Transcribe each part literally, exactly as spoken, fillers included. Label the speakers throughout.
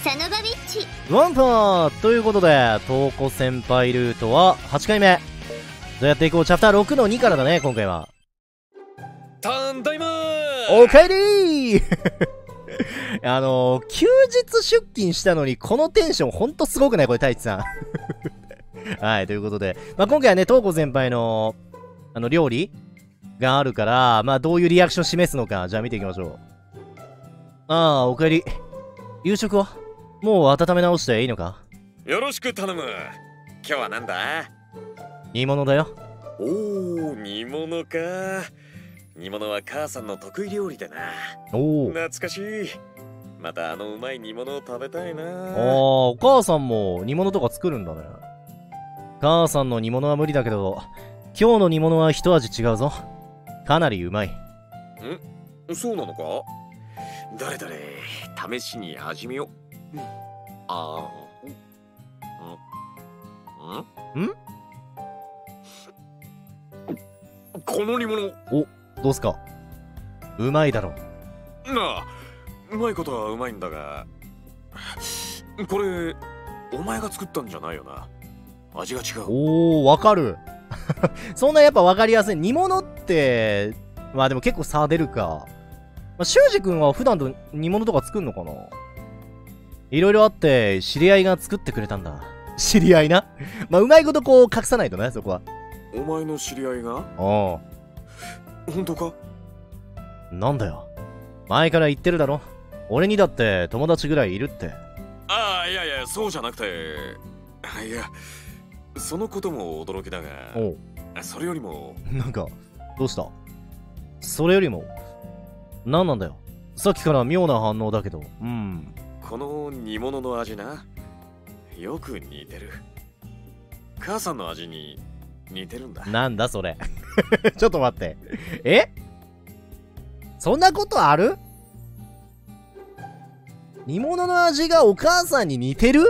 Speaker 1: サノバビッチ
Speaker 2: ワンパーということで、トウコ先輩ルートははちかいめ。どうやっていこう。チャプターろくのにからだね、今回は。
Speaker 3: たんだいま
Speaker 2: ーおかえりーあのー、休日出勤したのにこのテンションほんとすごくないこれ、太一さん。はい、ということで。まあ、今回はね、トウコ先輩の、あの、料理があるから、まあ、どういうリアクション示すのか、じゃあ見ていきましょう。ああ、おかえり。夕食はもう温め直していいのか？
Speaker 3: よろしく頼む。今日はなんだ？
Speaker 2: 煮物だよ。
Speaker 3: おー、煮物か。煮物は母さんの得意料理でな。
Speaker 2: おお。
Speaker 3: 懐かしい。またあのうまい煮物を食べたいな。
Speaker 2: ああ、お母さんも煮物とか作るんだね。母さんの煮物は無理だけど、今日の煮物は一味違うぞ。かなりうまい。
Speaker 3: ん？そうなのか？どれどれ、試しに味見を。うん、あーんん
Speaker 2: ん
Speaker 3: この煮物。
Speaker 2: お、どうすか？うまいだろ。
Speaker 3: なあ、うまいことはうまいんだが、これお前が作ったんじゃないよな。味が違う。
Speaker 2: おー、わかる。そんなやっぱわかりやすい。煮物って、まあでも結構差出るか。まあ、修二君は普段と煮物とか作んのかな？いろいろあって、知り合いが作ってくれたんだ。知り合いな。まあ、うまいことこう隠さないとね、そこは。
Speaker 3: お前の知り合いが？
Speaker 2: ああ。
Speaker 3: 本当か？
Speaker 2: なんだよ。前から言ってるだろ。俺にだって友達ぐらいいるって。
Speaker 3: ああ、いやいや、そうじゃなくて。いや、そのことも驚きだが。
Speaker 2: おう。
Speaker 3: それよりも。
Speaker 2: なんか、どうした？それよりも、何なんだよ。さっきから妙な反応だけど。うん。
Speaker 3: この煮物の味な。よく似てる。母さんの味に似てるんだ。
Speaker 2: なんだそれ。ちょっと待って。え？そんなことある？煮物の味がお母さんに似てる？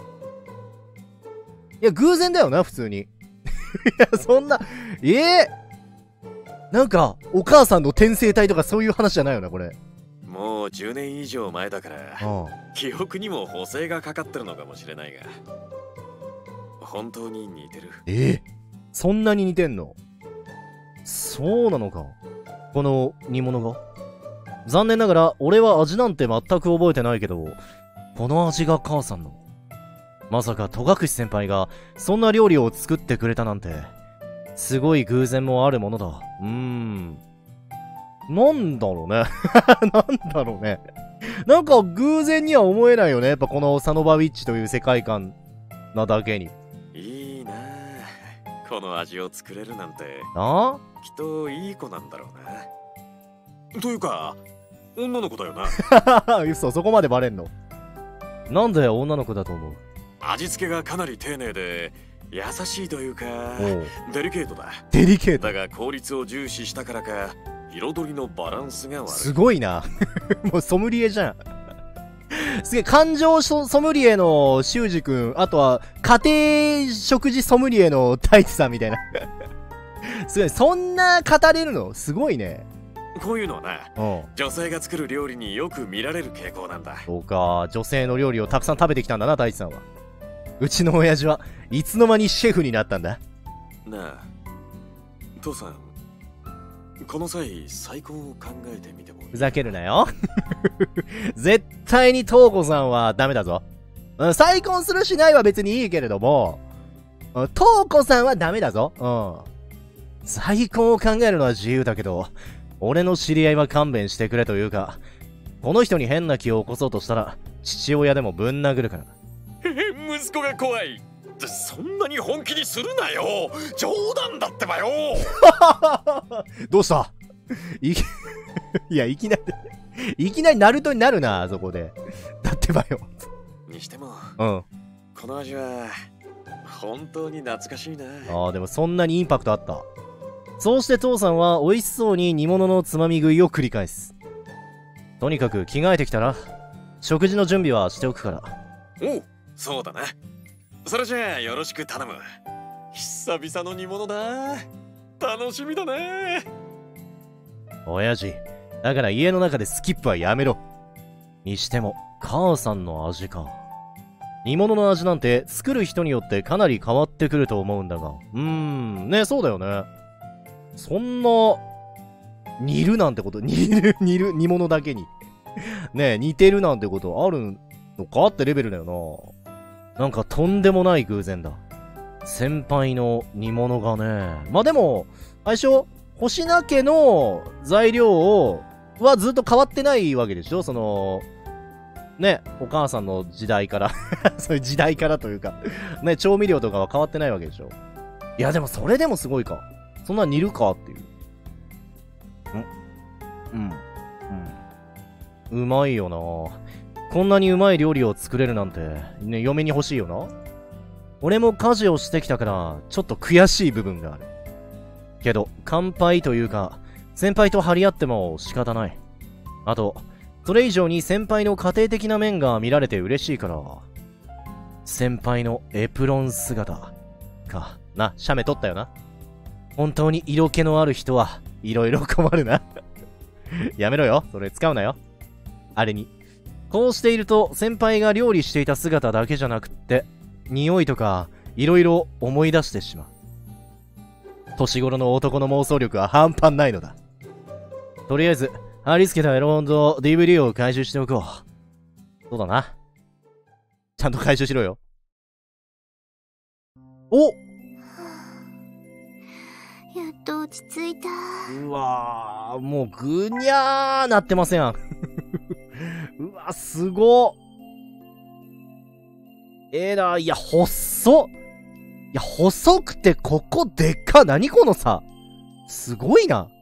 Speaker 2: いや、偶然だよな、普通に。いや、そんな、ええー、なんか、お母さんの転生体とかそういう話じゃないよな、これ。
Speaker 3: もうじゅうねん以上前だから、ああ、記憶にも補正がかかってるのかもしれないが、本当に似てる。
Speaker 2: ええー、そんなに似てんの？そうなのか。この煮物が。残念ながら、俺は味なんて全く覚えてないけど、この味が母さんの。まさか戸隠先輩がそんな料理を作ってくれたなんて、すごい偶然もあるものだ。うーん。なんだろうね。なんだろうね。なんか偶然には思えないよね。やっぱこのサノバウィッチという世界観なだけに。
Speaker 3: いいなあ、この味を作れるなんて。
Speaker 2: ああ？
Speaker 3: きっといい子なんだろうな。というか、女の子だよな。
Speaker 2: 嘘、そこまでバレんの？なんで女の子だと思う？
Speaker 3: 味付けがかなり丁寧で優しいというかデリケートだ。
Speaker 2: デリケート
Speaker 3: だが効率を重視したからか彩りのバランスが悪い。
Speaker 2: すごいな。もうソムリエじゃん。すげえ、感情ソムリエの修二君、あとは家庭食事ソムリエの太一さんみたいな。すごい、そんな語れるのすごいね。
Speaker 3: こういうのはな、
Speaker 2: うん、
Speaker 3: 女性が作る料理によく見られる傾向なんだ。
Speaker 2: そうか、女性の料理をたくさん食べてきたんだな、太一さんは。うちの親父はいつの間にシェフになったんだ。
Speaker 3: なあ、父さん、この際再婚を考えてみてもいい？
Speaker 2: ふざけるなよ。絶対にトウコさんはダメだぞ。再婚するしないは別にいいけれども、トウコさんはダメだぞ。うん。再婚を考えるのは自由だけど、俺の知り合いは勘弁してくれというか、この人に変な気を起こそうとしたら父親でもぶん殴るから。
Speaker 3: 息子が怖い。そんなに本気にするなよ。冗談だってばよ。
Speaker 2: どうした？い, いや、いきなりいきなりナルトになるな、そこで。だってばよ。
Speaker 3: にしても、
Speaker 2: うん、
Speaker 3: この味は本当に懐かしいな。
Speaker 2: あー、でもそんなにインパクトあった。そうして父さんは美味しそうに煮物のつまみ食いを繰り返す。とにかく着替えてきたら食事の準備はしておくから。
Speaker 3: おう、そうだな。それじゃあよろしく頼む。久々の煮物だ。楽しみだね。
Speaker 2: 親父、だから家の中でスキップはやめろ。にしても母さんの味か。煮物の味なんて作る人によってかなり変わってくると思うんだが。うーん、ね、そうだよね。そんな、煮るなんてこと、煮る、煮る、煮物だけに。ね、似てるなんてことあるのかってレベルだよな。なんかとんでもない偶然だ。先輩の煮物がね。まあでも、最初、星名家の材料を、はずっと変わってないわけでしょその、ね、お母さんの時代からそういう時代からというかね、調味料とかは変わってないわけでしょ。いや、でもそれでもすごいか。そんな煮るかっていう。んうん。うん。うまいよな。こんなにうまい料理を作れるなんて、ね、嫁に欲しいよな。俺も家事をしてきたから、ちょっと悔しい部分がある。けど、乾杯というか、先輩と張り合っても仕方ない。あと、それ以上に先輩の家庭的な面が見られて嬉しいから、先輩のエプロン姿か。な、写メ撮ったよな。本当に色気のある人はいろいろ困るな。やめろよ。それ使うなよ。あれに。こうしていると先輩が料理していた姿だけじゃなくって、匂いとかいろいろ思い出してしまう。年頃の男の妄想力は半端ないのだ。とりあえず、貼り付けたエロ本と ディーブイディー を回収しておこう。そうだな。ちゃんと回収しろよ。おっ
Speaker 1: やっと落ち着いた。
Speaker 2: うわー、もうぐにゃーなってませんやん。うわ、すごっ。ええな、いや、細っ。いや、細くてここでっか。何このさ。すごいな。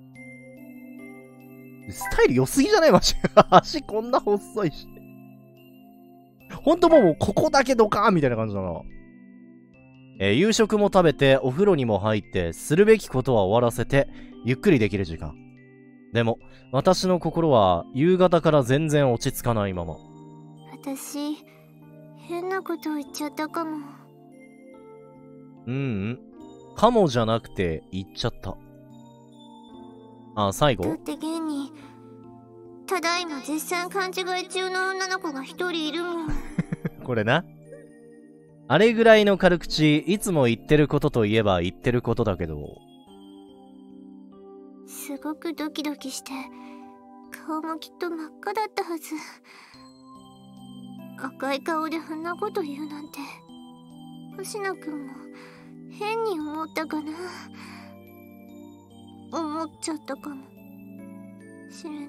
Speaker 2: スタイル良すぎじゃないマジ。足こんな細いし。ほんともうここだけドカーンみたいな感じだな。えー、夕食も食べてお風呂にも入ってするべきことは終わらせてゆっくりできる時間。でも私の心は夕方から全然落ち着かないまま。
Speaker 1: 私変なことを言っちゃったかも。
Speaker 2: うんうんかもじゃなくて言っちゃった。あ、最後
Speaker 1: だって現にただいま絶賛勘違い中の女の子が一人いるもん。
Speaker 2: これな。あれぐらいの軽口、いつも言ってることといえば言ってることだけど。
Speaker 1: すごくドキドキして、顔もきっと真っ赤だったはず。赤い顔であんなこと言うなんて、星名くんも変に思ったかな。思っちゃったかもしれない。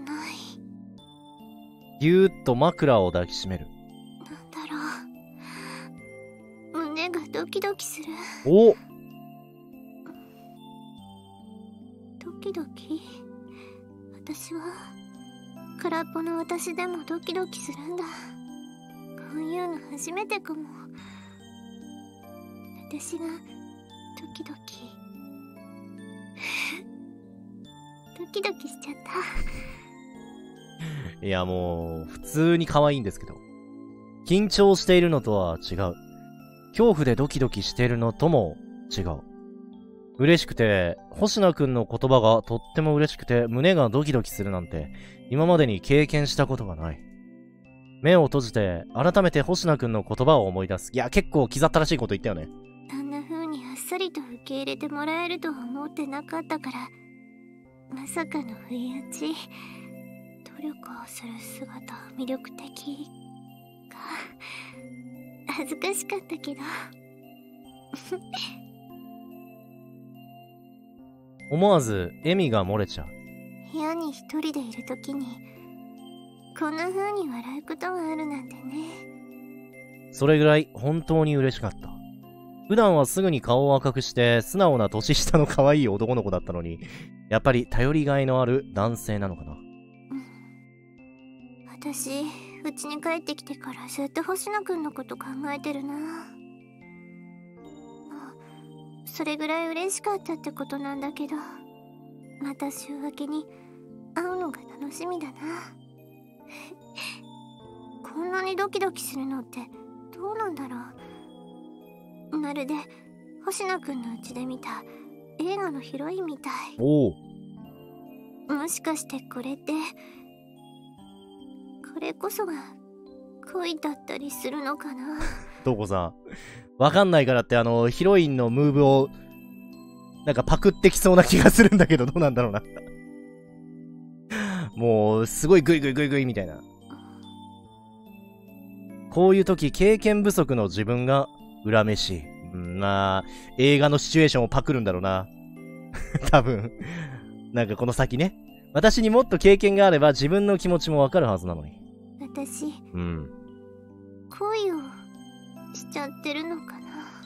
Speaker 2: ぎゅーっと枕を抱きしめる。
Speaker 1: なんだろう。胸がドキドキする。
Speaker 2: お
Speaker 1: ドキドキ。私は空っぽの私でもドキドキするんだ。こういうの初めてかも。私がドキドキドキドキしちゃった。
Speaker 2: いやもう普通に可愛いんですけど、緊張しているのとは違う。恐怖でドキドキしているのとも違う。嬉しくて、星名くんの言葉がとっても嬉しくて胸がドキドキするなんて今までに経験したことがない。目を閉じて改めて星名くんの言葉を思い出す。いや結構気ざったらしいこと言ったよね。
Speaker 1: あんな風にあっさりと受け入れてもらえるとは思ってなかったから、まさかの不意打ち。努力をする姿は魅力的か。恥ずかしかったけど
Speaker 2: 思わず笑みが漏れちゃう。
Speaker 1: 部屋に一人でいるときにこんな風に笑うことがあるなんてね。
Speaker 2: それぐらい本当に嬉しかった。普段はすぐに顔を赤くして素直な年下の可愛い男の子だったのに、やっぱり頼りがいのある男性なのかな。
Speaker 1: 私、家に帰ってきてからずっと星野くんのこと考えてるな。それぐらい嬉しかったってことなんだけど、また週明けに会うのが楽しみだな。こんなにドキドキするのってどうなんだろう。まるで星野くんの家で見た映画のヒロインみたい。
Speaker 2: おお。
Speaker 1: もしかしてこれってこれこそが恋だったりするのかな。
Speaker 2: どこさん。わかんないからってあの、ヒロインのムーブを、なんかパクってきそうな気がするんだけど、どうなんだろうな。もう、すごいグイグイグイグイみたいな。こういう時、経験不足の自分が恨めしい。うん、まあ、映画のシチュエーションをパクるんだろうな。多分。なんかこの先ね。私にもっと経験があれば自分の気持ちもわかるはずなのに。
Speaker 1: 私、
Speaker 2: うん。
Speaker 1: 恋をしちゃってるのかな。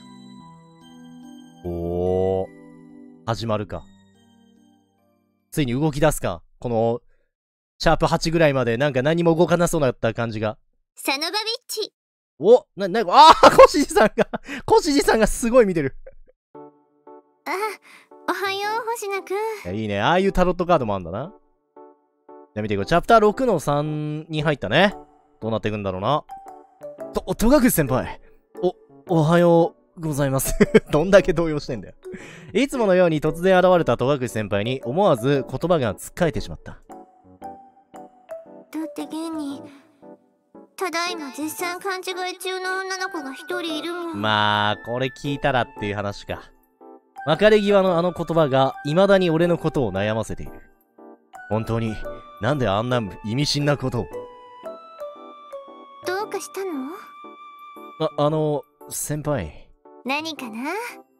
Speaker 2: おー。始まるか。ついに動き出すか。この、シャープはちぐらいまでなんか何も動かなそうだった感じが。
Speaker 1: サノバビッチ。
Speaker 2: おな、な、ああコシジさんが、コシジさんがすごい見てる。
Speaker 1: あ、おはよう、星野くん。
Speaker 2: いや、いいね。ああいうタロットカードもあんだな。じゃあ見ていこう。チャプターろくのさんに入ったね。どうなっていくんだろうな。と、戸隠先輩。お、おはようございます。どんだけ動揺してんだよ。いつものように突然現れた戸隠先輩に思わず言葉がつっかえてしまった。
Speaker 1: だって現に、ただいま絶賛勘違い中の女の子が一人いるもん。
Speaker 2: まあ、これ聞いたらっていう話か。別れ際のあの言葉が未だに俺のことを悩ませている。本当に、なんであんな意味深なことを。
Speaker 1: どうかしたの？
Speaker 2: あ、あの、先輩。
Speaker 1: 何かな？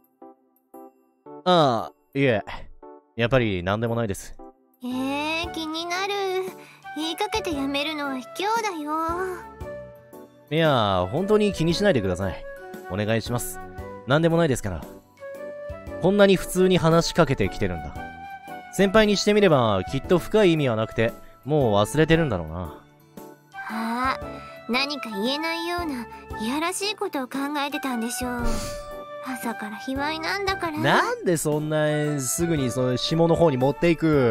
Speaker 2: ああ、いえ。やっぱり何でもないです。
Speaker 1: えー、気になる。言いかけてやめるのは卑怯だよ。
Speaker 2: いや、本当に気にしないでください。お願いします。何でもないですから。こんなに普通に話しかけてきてるんだ。先輩にしてみれば、きっと深い意味はなくて、もう忘れてるんだろうな。
Speaker 1: はあ、何か言えないようないやらしいことを考えてたんでしょう。朝から卑猥なんだから。
Speaker 2: なんでそんな、すぐにその下の方に持っていく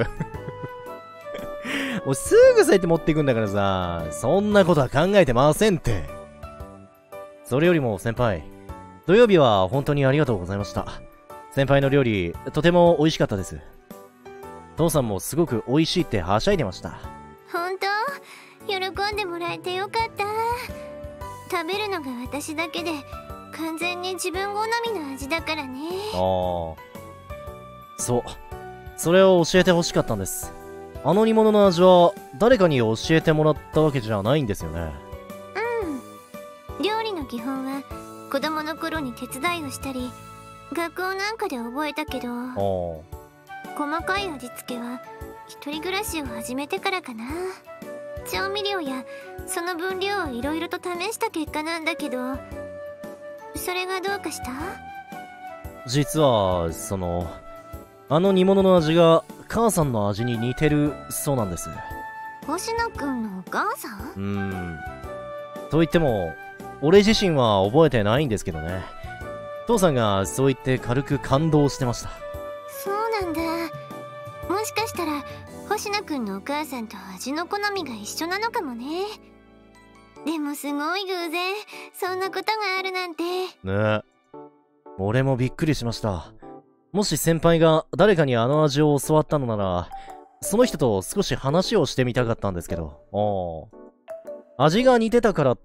Speaker 2: もうすぐそうやって持っていくんだからさ、そんなことは考えてませんって。それよりも先輩、土曜日は本当にありがとうございました。先輩の料理、とても美味しかったです。父さんもすごく美味しいってはしゃいでました。
Speaker 1: 本当？喜んでもらえてよかった。食べるのが私だけで完全に自分好みの味だからね。
Speaker 2: ああ。そう。それを教えてほしかったんです。あの煮物の味は誰かに教えてもらったわけじゃないんですよね。
Speaker 1: うん。料理の基本は子供の頃に手伝いをしたり学校なんかで覚えたけど、細かい味付けは一人暮らしを始めてからかな。調味料やその分量をいろいろと試した結果なんだけど、それがどうかした？
Speaker 2: 実はそのあの煮物の味が母さんの味に似てるそうなんです。
Speaker 1: 星野くんのお母さん？
Speaker 2: うーん。と言っても俺自身は覚えてないんですけどね。父さんがそう言って軽く感動してました。
Speaker 1: そうなんだ。もしかしたら星野くんのお母さんと味の好みが一緒なのかもね。でもすごい偶然、そんなことがあるなんて。
Speaker 2: ねえ。俺もびっくりしました。もし先輩が誰かにあの味を教わったのなら、その人と少し話をしてみたかったんですけど。ああ。味が似てたからって、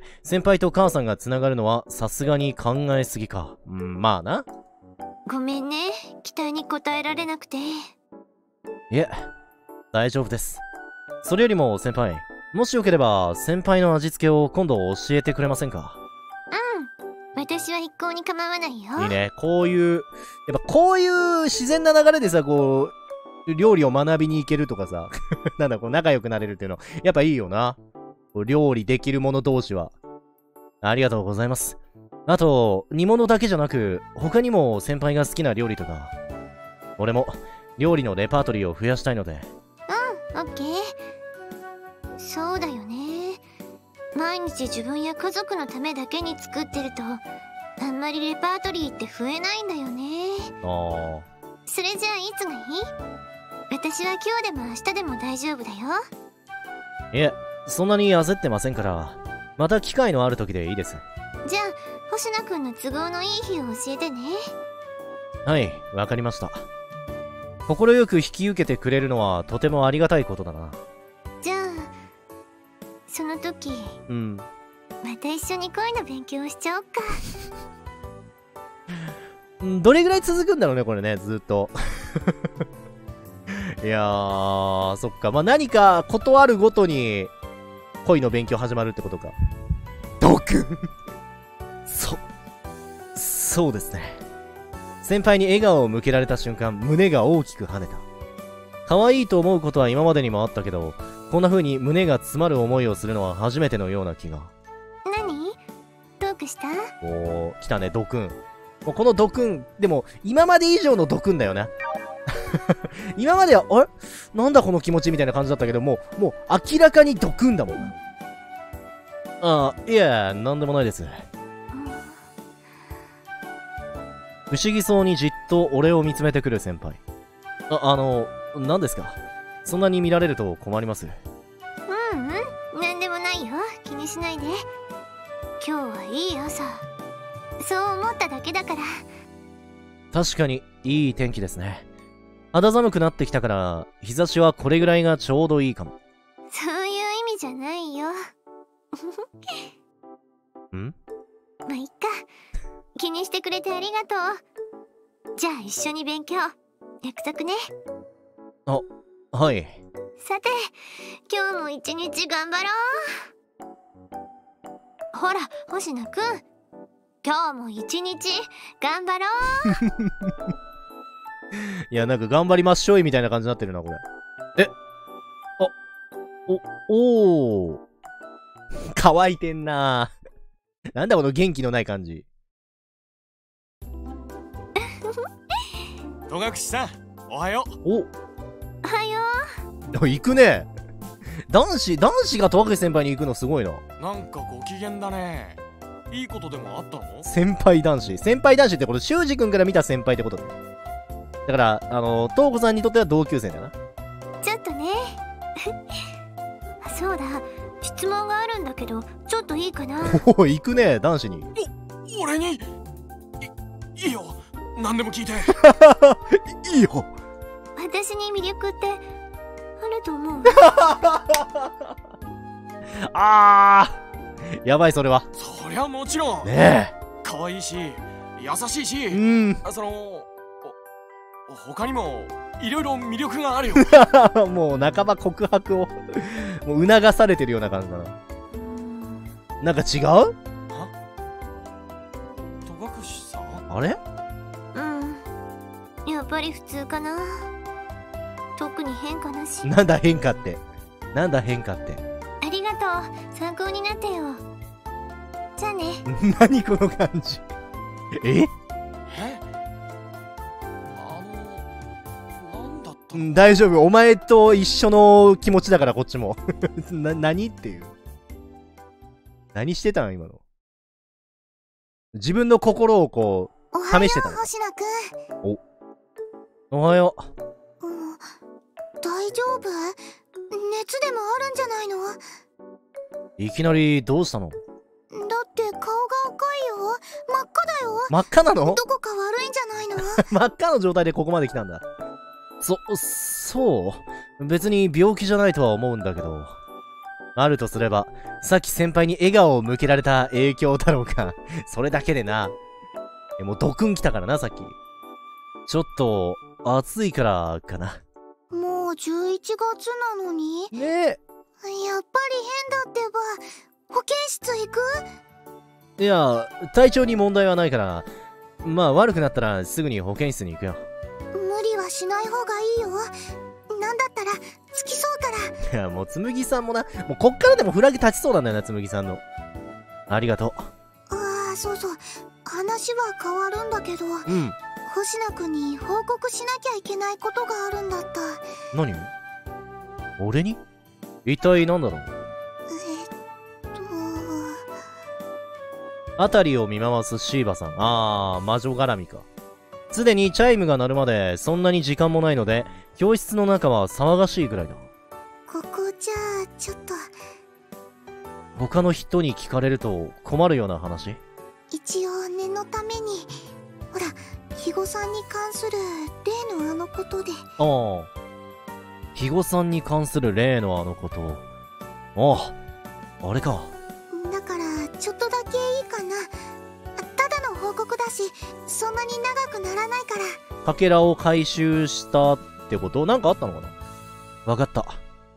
Speaker 2: 先輩と母さんが繋がるのはさすがに考えすぎか。うん、まあな。
Speaker 1: ごめんね、期待に応えられなくて。
Speaker 2: いえ、大丈夫です。それよりも先輩、もしよければ先輩の味付けを今度教えてくれませんか？
Speaker 1: うん、私は一向に構わないよ。
Speaker 2: いいね。こういう、やっぱこういう自然な流れでさ、こう、料理を学びに行けるとかさ、なんだ、こう仲良くなれるっていうの、やっぱいいよな。料理できる者同士は。ありがとうございます。あと、煮物だけじゃなく、他にも先輩が好きな料理とか。俺も、料理のレパートリーを増やしたいので。
Speaker 1: うん、オッケー。そうだよね。毎日自分や家族のためだけに作ってると、あんまりレパートリーって増えないんだよね。
Speaker 2: ああ。
Speaker 1: それじゃあいつがいい？私は今日でも明日でも大丈夫だよ。
Speaker 2: いえ、そんなに焦ってませんから、また機会のある時でいいです。
Speaker 1: じゃあ、星野くんの都合のいい日を教えてね。
Speaker 2: はい、わかりました。快く引き受けてくれるのはとてもありがたいことだな。
Speaker 1: じゃあ、 その時
Speaker 2: うん。
Speaker 1: また一緒に恋の勉強しちゃおっか。
Speaker 2: どれぐらい続くんだろうね、これね、ずっと。いやー、そっか。まあ、何か、ことあるごとに、恋の勉強始まるってことか。ドクンそ、そうですね。先輩に笑顔を向けられた瞬間、胸が大きく跳ねた。可愛いと思うことは今までにもあったけど、こんな風に胸が詰まる思いをするのは初めてのような気が。
Speaker 1: 何？どうかした？
Speaker 2: おー、来たね、ドクン。もうこのドクン、でも、今まで以上のドクンだよな。今までは、あれなんだこの気持ちみたいな感じだったけど、もう、もう明らかにドクンだもんな。ああ、いや、なんでもないです。不思議そうにじっと俺を見つめてくる先輩。あ、あの、何ですか？そんなに見られると困ります。
Speaker 1: ううん、なんでもないよ。気にしないで。今日はいい朝。そう思っただけだから。
Speaker 2: 確かに、いい天気ですね。肌寒くなってきたから、日差しはこれぐらいがちょうどいいかも。
Speaker 1: そういう意味じゃないよ。
Speaker 2: ん？
Speaker 1: まあ、いっか。気にしてくれてありがとう。じゃあ一緒に勉強。約束ね。
Speaker 2: あ、はい。
Speaker 1: さて、今日も一日頑張ろう。ほら、星野くん。今日も一日頑張ろう。
Speaker 2: いや、なんか頑張りましょいみたいな感じになってるな、これ。え、あ、お、おー。乾いてんなー。なんだこの元気のない感じ。
Speaker 3: 戸隠さん、おはよう。
Speaker 2: お、
Speaker 1: おはよ
Speaker 2: う。行くね。男子、男子が戸隠先輩に行くのすごいな。
Speaker 3: なんかご機嫌だね。いいことでもあったの？
Speaker 2: 先輩男子。先輩男子ってこと、修二君から見た先輩ってことだ。だから、あの、東子さんにとっては同級生だな。
Speaker 1: ちょっとね。そうだ、質問があるんだけど、ちょっといいかな。
Speaker 2: おお、行くね、男子に。
Speaker 3: お、俺にい、いいよ。何でも聞いて。
Speaker 2: いいよ。
Speaker 1: 私に魅力ってあると思う？
Speaker 2: あー、やばい、それは。
Speaker 3: そりゃもちろん。
Speaker 2: ねえ。
Speaker 3: 可愛いし、優しいし、
Speaker 2: うん。
Speaker 3: その、他にもいろいろ魅力があるよ。
Speaker 2: もう半ば告白をもう促されてるような感じだな。なんか違う？
Speaker 3: あ？戸隠さん？
Speaker 2: あれ？
Speaker 1: うん、やっぱり普通かな。特に変化なし。
Speaker 2: なんだ変化って。なんだ変化って。
Speaker 1: ありがとう、参考になってよ。じゃあね。
Speaker 2: 何この感じ。え？
Speaker 3: え？
Speaker 2: 大丈夫、お前と一緒の気持ちだからこっちも。な、何っていう。何してたん今の。自分の心をこう、試してたの。
Speaker 1: 星野く
Speaker 2: ん。お。おはよ
Speaker 1: う。うん、大丈夫？熱でもあるんじゃないの？
Speaker 2: いきなりどうしたの？
Speaker 1: だって顔が赤いよ。真っ赤だよ。
Speaker 2: 真っ赤なの？
Speaker 1: どこか悪いんじゃないの？
Speaker 2: 真っ赤の状態でここまで来たんだ。そ、そう別に病気じゃないとは思うんだけど。あるとすれば、さっき先輩に笑顔を向けられた影響だろうか。それだけでな。え、もうドクン来たからな、さっき。ちょっと、暑いからかな。
Speaker 1: もうじゅういちがつなのに？
Speaker 2: ねえ。
Speaker 1: やっぱり変だってば。保健室行く？
Speaker 2: いや、体調に問題はないから、まあ悪くなったらすぐに保健室に行くよ。
Speaker 1: 無理はしない方がいいよ。なんだったらつきそうから。
Speaker 2: いや、もうつむぎさんもな、もうこっからでもフラグ立ちそうなんだよな、つむぎさんの。ありがとう。
Speaker 1: ああ、そうそう。話は変わるんだけど、
Speaker 2: うん。
Speaker 1: 星名くんに報告しなきゃいけないことがあるんだった。
Speaker 2: 何？俺に？一体何だろう？
Speaker 1: えっと
Speaker 2: 辺りを見回すシーバさん。あー、魔女絡みか。すでにチャイムが鳴るまでそんなに時間もないので、教室の中は騒がしいくらいだ。
Speaker 1: ここじゃあちょっと。
Speaker 2: 他の人に聞かれると困るような話？
Speaker 1: 一応念のために。ほら、肥後さんに関する例のあのことで。
Speaker 2: ああ。肥後さんに関する例のあのこと。ああ。 あれか。
Speaker 1: だからちょっとだけいいかな。ただの報告だし、そんなに長くならないから。
Speaker 2: かけらを回収したってこと？なんかあったのかな？わかった。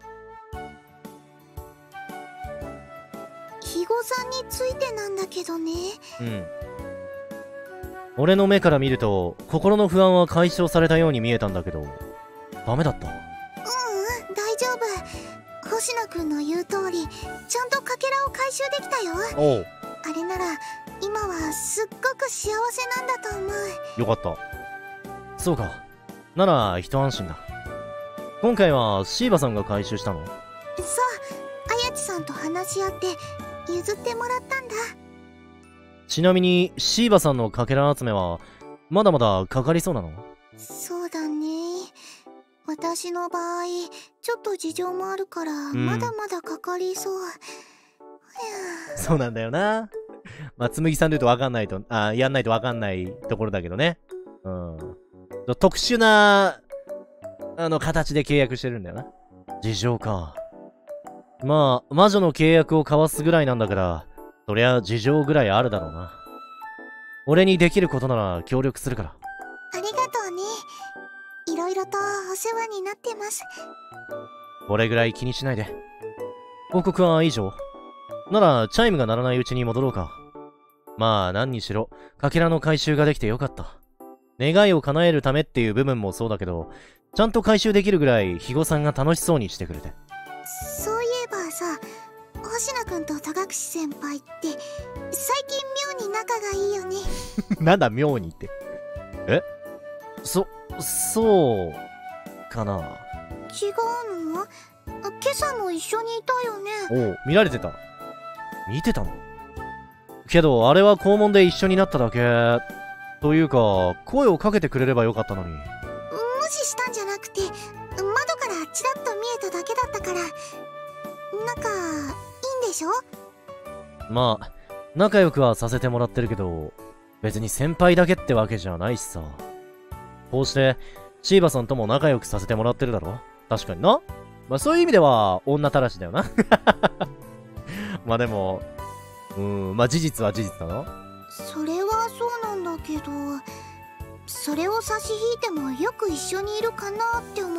Speaker 1: 肥後さんについてなんだけどね。
Speaker 2: うん。俺の目から見ると、心の不安は解消されたように見えたんだけど、ダメだった。
Speaker 1: ううん、大丈夫。星野くんの言う通り、ちゃんとかけらを回収できたよ。
Speaker 2: おう。
Speaker 1: あれなら、今はすっごく幸せなんだと思う。
Speaker 2: よかった。そうか。なら、一安心だ。今回は、シーバさんが回収したの？
Speaker 1: そう、あやちさんと話し合って、譲ってもらったんだ。
Speaker 2: ちなみに、シーバさんのかけら集めは、まだまだかかりそうなの？
Speaker 1: そうだね。私の場合、ちょっと事情もあるから、
Speaker 2: ん
Speaker 1: まだまだかかりそう。
Speaker 2: そうなんだよな。まあ、つむぎさんで言うとわかんないと、あ、やんないとわかんないところだけどね。うん。特殊な、あの、形で契約してるんだよな。事情か。まあ、魔女の契約を交わすぐらいなんだから、そりゃ事情ぐらいあるだろうな。俺にできることなら協力するから。
Speaker 1: ありがとうね。いろいろとお世話になってます。
Speaker 2: これぐらい気にしないで。報告は以上。なら、チャイムが鳴らないうちに戻ろうか。まあ、何にしろ、かけらの回収ができてよかった。願いを叶えるためっていう部分もそうだけど、ちゃんと回収できるぐらい、肥後さんが楽しそうにしてくれて。
Speaker 1: そういえばさ、星野くんと戸隠先輩って、最近妙に仲がいいよね。
Speaker 2: なんだ、妙にって。え？そ、そう、かな。
Speaker 1: 違うの？今朝も一緒にいたよね。
Speaker 2: おう、見られてた。見てたの？けど、あれは校門で一緒になっただけ。というか、声をかけてくれればよかったのに。
Speaker 1: 無視したんじゃなくて、窓からチラッと見えただけだったから、仲、いいんでしょ？
Speaker 2: まあ、仲良くはさせてもらってるけど、別に先輩だけってわけじゃないしさ。こうして、シーバさんとも仲良くさせてもらってるだろ？確かにな。まあそういう意味では、女たらしだよな。まあでも、うーん、まあ事実は事実だな。
Speaker 1: それはそうなんだけど、それを差し引いてもよく一緒にいるかなって思って。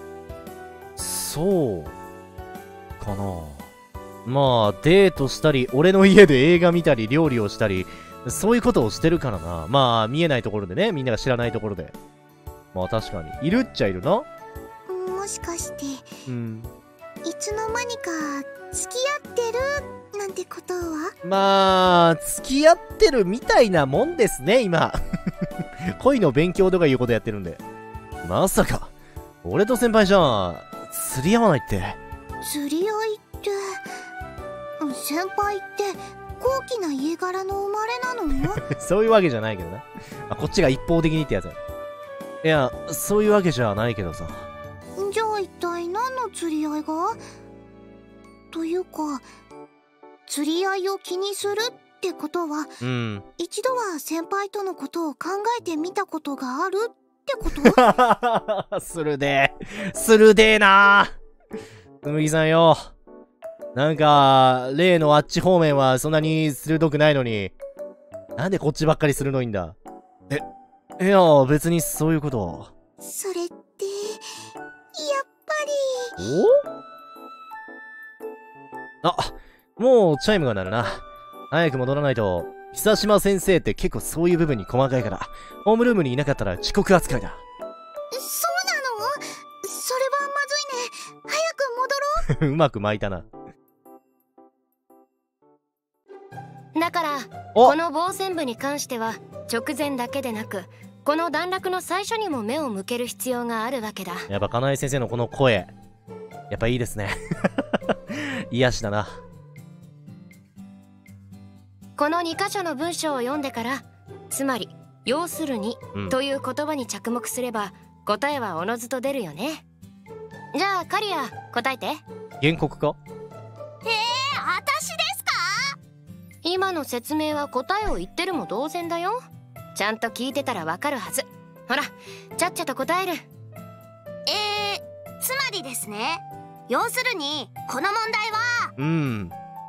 Speaker 2: そうかな。まあデートしたり、俺の家で映画見たり料理をしたり、そういうことをしてるからな。まあ見えないところでね、みんなが知らないところで。まあ確かにいるっちゃいるな。
Speaker 1: もしかして、
Speaker 2: うん、
Speaker 1: いつの間にか付き合ってるなんてことは？
Speaker 2: まあ付き合ってるみたいなもんですね今。恋の勉強とかいうことやってるんで。まさか俺と先輩じゃ釣り合わないって。
Speaker 1: 釣り合いって、先輩って高貴な家柄の生まれなの？
Speaker 2: そういうわけじゃないけどな。あ、こっちが一方的にってやつ。いや、そういうわけじゃないけどさ。
Speaker 1: じゃあ一体何の釣り合いが？というか、釣り合いを気にするってことは、
Speaker 2: うん、
Speaker 1: 一度は先輩とのことを考えてみたことがあるってこと？
Speaker 2: するでー。するでーなー。つむぎさんよ。なんか、例のあっち方面はそんなに鋭くないのに、なんでこっちばっかり鋭いんだ？え、いや、別にそういうことは。
Speaker 1: それって、やっぱり。
Speaker 2: お？あ、もうチャイムが鳴るな。早く戻らないと、久島先生って結構そういう部分に細かいから、ホームルームにいなかったら遅刻扱いだ。
Speaker 1: そうなの？それはまずいね。早く戻ろう。
Speaker 2: うまく巻いたな。
Speaker 4: だからこの防戦部に関しては直前だけでなくこの段落の最初にも目を向ける必要があるわけだ。
Speaker 2: やっぱかなえ先生のこの声やっぱいいですね。癒しだな。
Speaker 4: このに箇所の文章を読んでから、つまり要するに、うん、という言葉に着目すれば答えはおのずと出るよね。じゃあカリア答えて。
Speaker 2: 原告か？
Speaker 1: えー、私ですか？
Speaker 4: 今の説明は答えを言ってるも同然だよ。ちゃんと聞いてたらわかるはず。ほらちゃっちゃと答える。
Speaker 1: えー、つまりですね、要するにこの問題は、
Speaker 2: うん、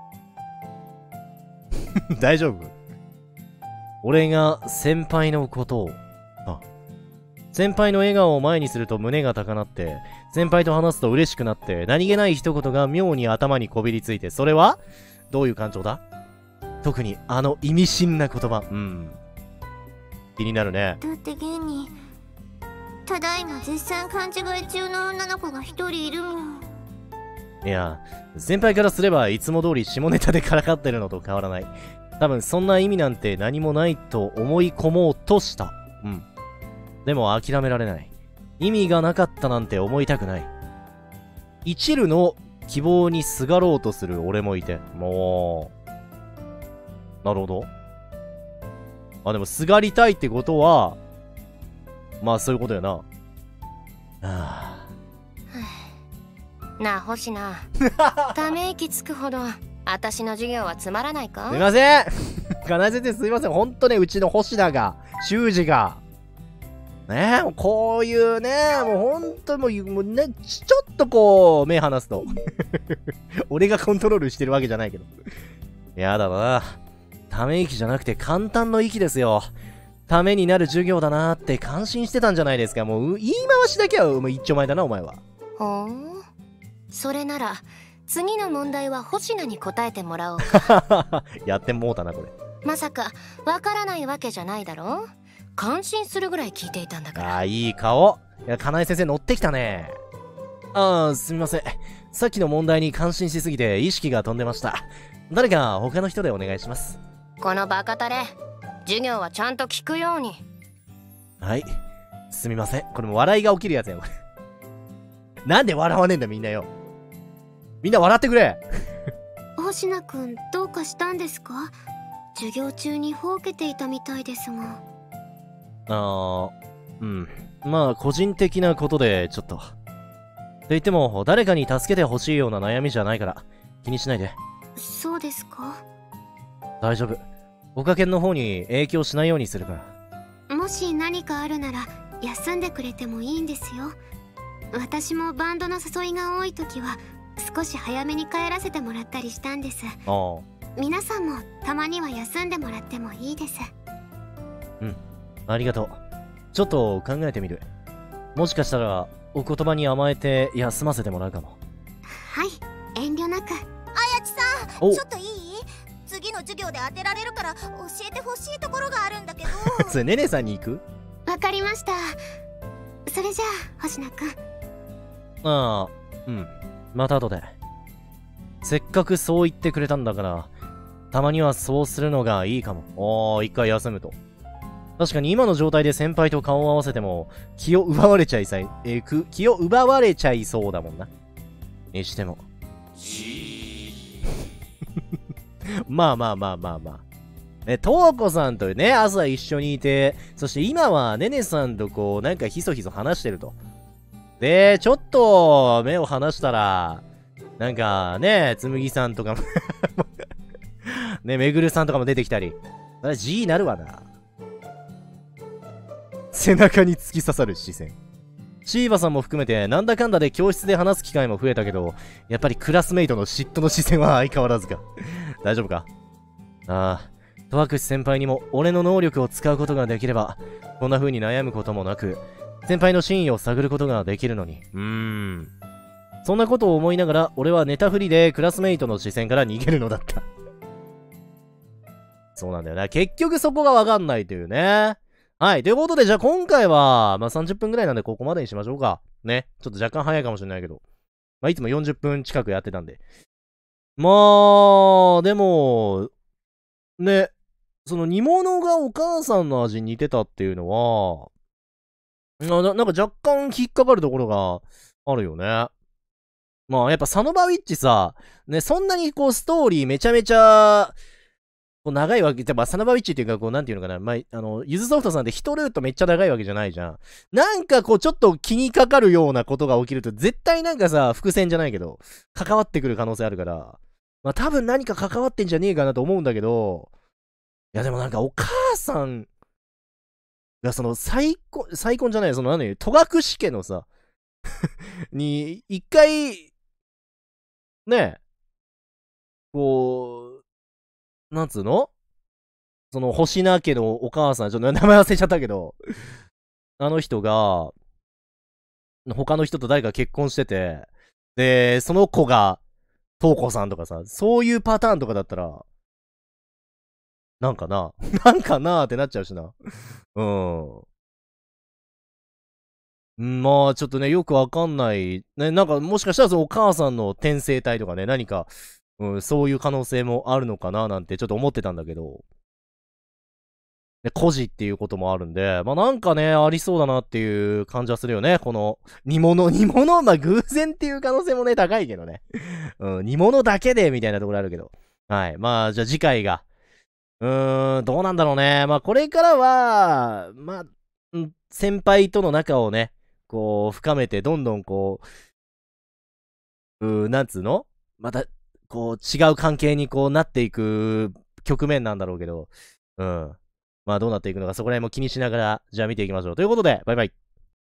Speaker 2: 大丈夫？俺が先輩のことを、あ、先輩の笑顔を前にすると胸が高鳴って、先輩と話すと嬉しくなって、何気ない一言が妙に頭にこびりついて、それはどういう感情だ？特にあの意味深な言葉。うん。気になるね。
Speaker 1: だって現に、ただいま絶賛勘違い中の女の子が一人いるもん。
Speaker 2: いや、先輩からすればいつも通り下ネタでからかってるのと変わらない。多分そんな意味なんて何もないと思い込もうとした。うん。でも諦められない。意味がなかったなんて思いたくない。一縷の希望にすがろうとする俺もいて。もう。なるほど。あ、でもすがりたいってことは、まあそういうことやな。はあ。
Speaker 4: なあ星名、ため息つくほど私の授業はつまらないか？
Speaker 2: すいませんかなえ先生すいません。ほんとね、うちの星名が、修二が、ねえ、もうこういうね、もうほんともう、もうね、ちょっとこう、目離すと。俺がコントロールしてるわけじゃないけど。やだな。ため息じゃなくて簡単の息ですよ。ためになる授業だなーって感心してたんじゃないですか。もう、言い回しだけはもう一丁前だな、お前は。
Speaker 4: ほう。それなら、次の問題は星名に答えてもらおうか。
Speaker 2: やってもうたな、これ。
Speaker 4: まさか、わからないわけじゃないだろ？感心するぐらい聞いていたんだから。
Speaker 2: ああ、いい顔。いや、かなえ先生乗ってきたね。ああ、すみません。さっきの問題に感心しすぎて意識が飛んでました。誰か他の人でお願いします。
Speaker 4: このバカタレ、授業はちゃんと聞くように。
Speaker 2: はい。すみません。これも笑いが起きるやつやん、これ。なんで笑わねえんだ、みんなよ。みんな笑ってくれ。
Speaker 1: 星名くん、どうかしたんですか？授業中にほうけていたみたいですが。
Speaker 2: あー、うん。まあ、個人的なことで、ちょっと。と言っても、誰かに助けてほしいような悩みじゃないから、気にしないで。
Speaker 1: そうですか？
Speaker 2: 大丈夫。おかけんの方に影響しないようにするから。
Speaker 1: もし何かあるなら、休んでくれてもいいんですよ。私もバンドの誘いが多い時は、少し早めに帰らせてもらったりしたんです。
Speaker 2: ああ。
Speaker 1: 皆さんもたまには休んでもらってもいいです。
Speaker 2: うん。ありがとう。ちょっと考えてみる。もしかしたら、お言葉に甘えて休ませてもらうかも。
Speaker 1: はい、遠慮なく。
Speaker 5: あやちさん、ちょっといい？次の授業で当てられるから教えてほしいところがあるんだけど。
Speaker 2: それ、ねねさんに行く？
Speaker 1: わかりました。それじゃあ、星名くん。
Speaker 2: ああ、うん。また後で。せっかくそう言ってくれたんだから、たまにはそうするのがいいかも。ああ、一回休むと。確かに今の状態で先輩と顔を合わせても、気を奪われちゃいさい、えー、く、気を奪われちゃいそうだもんな。にしても。まあまあまあまあまあ。ね、とうこさんとね、朝一緒にいて、そして今はねねさんとこう、なんかひそひそ話してると。で、ちょっと目を離したら、なんかね、つむぎさんとかもね、めぐるさんとかも出てきたり。それ G になるわな。背中に突き刺さる視線。シーバさんも含めて、なんだかんだで教室で話す機会も増えたけど、やっぱりクラスメイトの嫉妬の視線は相変わらずか。大丈夫か？ああ、戸隠先輩にも俺の能力を使うことができれば、こんな風に悩むこともなく、先輩の真意を探ることができるのに。うーん。そんなことを思いながら、俺はネタフリでクラスメイトの視線から逃げるのだった。そうなんだよな。結局そこがわかんないというね。はい。ということで、じゃあ今回は、まあ、さんじゅっぷんぐらいなんでここまでにしましょうか。ね。ちょっと若干早いかもしれないけど。まあ、いつもよんじゅっぷん近くやってたんで。まあ、でも、ね。その煮物がお母さんの味に似てたっていうのは、な、なんか若干引っかかるところがあるよね。まあ、やっぱサノバウィッチさ、ね、そんなにこうストーリーめちゃめちゃ、こう長いわけ、やっぱサノバウィッチっていうか、こう、なんていうのかな、まあ、あの、ユズソフトさんって一ルートめっちゃ長いわけじゃないじゃん。なんかこう、ちょっと気にかかるようなことが起きると、絶対なんかさ、伏線じゃないけど、関わってくる可能性あるから、まあ多分何か関わってんじゃねえかなと思うんだけど、いやでもなんかお母さんがその再婚、再婚じゃない、その何、戸隠家のさ、に、一回、ねえ、こう、なんつうのその星名家のお母さん、ちょっと名前忘れちゃったけど、あの人が、他の人と誰か結婚してて、で、その子が、瞳子さんとかさ、そういうパターンとかだったら、なんかななんかなーってなっちゃうしな。うん。まあ、ちょっとね、よくわかんない。ね、なんか、もしかしたらそのお母さんの転生体とかね、何か、うん、そういう可能性もあるのかななんてちょっと思ってたんだけど。で、孤児っていうこともあるんで、まあなんかね、ありそうだなっていう感じはするよね。この、煮物、煮物、まあ偶然っていう可能性もね、高いけどね。うん、煮物だけでみたいなところあるけど。はい。まあ、じゃあ次回が。うーん、どうなんだろうね。まあこれからは、まあ、先輩との仲をね、こう、深めて、どんどんこう、うー、なんつうのまた、こう、違う関係にこうなっていく局面なんだろうけど、うん。まあどうなっていくのか、そこら辺も気にしながら、じゃあ見ていきましょう。ということで、バイバイ。